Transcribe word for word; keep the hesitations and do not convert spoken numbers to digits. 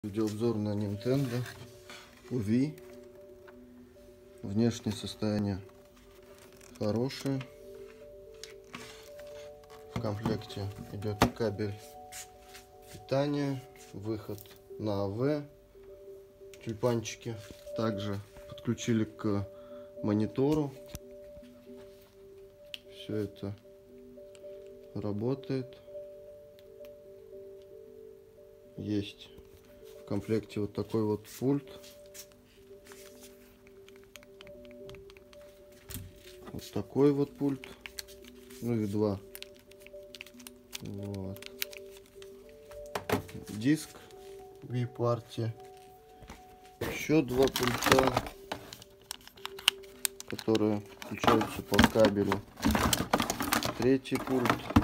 Видеообзор на Nintendo Wii. Внешнее состояние хорошее. В комплекте идет кабель питания, выход на эй ви, тюльпанчики. Также подключили к монитору. Все это работает. Есть в комплекте вот такой вот пульт. Вот такой вот пульт. Ну и два. Вот. Диск Wii Party. Еще два пульта, которые включаются по кабелю. Третий пульт.